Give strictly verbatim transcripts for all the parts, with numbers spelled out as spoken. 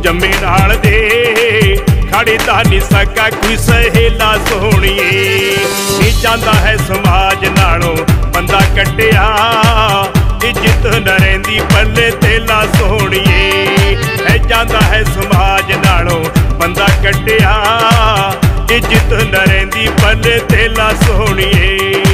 जम्मे नाल दे खड़े दा नहीं सका कोई सहेला सोहणिए। नी चाहता है समाज नालों बंदा कटिया, इज्जत न रहिंदी पल्ले तेला सोहणिए। है चाहता है समाज नालों बंदा कटिया, इज्जत न रहिंदी पल्ले तेला सोहणिए।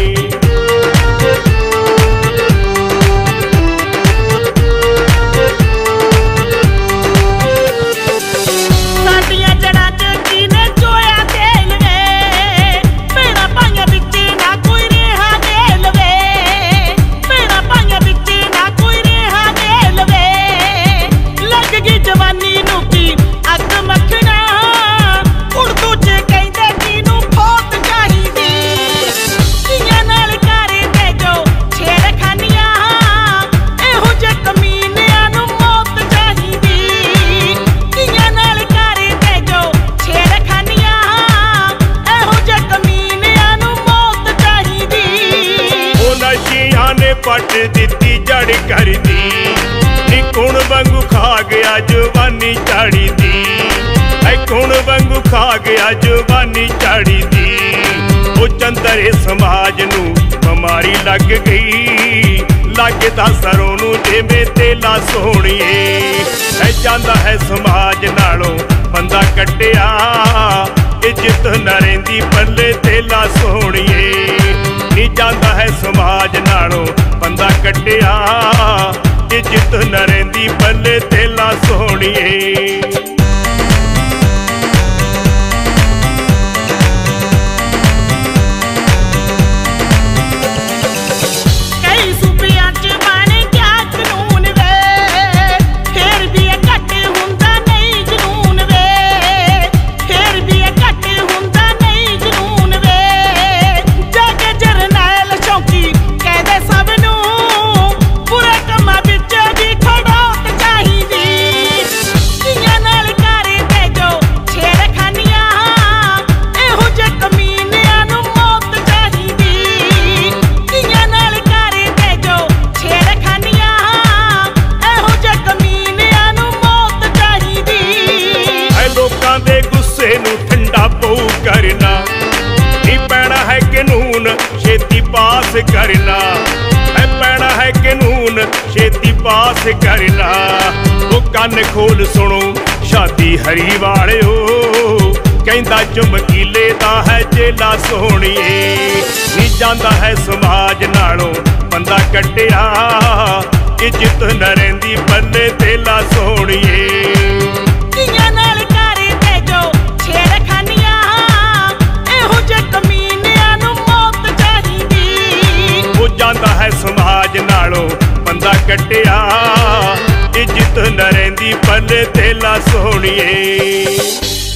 पट दिती जड़ कर दी, नी कुण वांगू खा गया जवानी झाड़ी दी। ऐ कुण वांगू खा गया जवानी झाड़ी दी। ओ चंदरे समाज नू बीमारी लग गई, लगदा सरों नू जिवें तेला सोहणिए। ऐ चाहता है समाज नालों बंदा कटिया, इज्जत न रहिंदी पल्ले तेला सोहणिए। नी चाहता है समाज नालों बंदा कटिया, इज्जत न रहिंदी पल्ले तेला सोहणिए। ठंडा पऊ करना नी पैना है कानून छेती पास करना। है पैना है कानून छेती पास करना। वो कन खोल सुनो शादी हरी वाले हो, कहंदा चमकीले दा है जेला सोहणिए। नी चाहता है समाज नालों बंदा कटिया, इज्जत न रहिंदी पल्ले तेला सोहणिए। चाहता है समाज नालों बंदा कटिया, इज्जत न रहिंदी पल्ले तेला सोहणिए।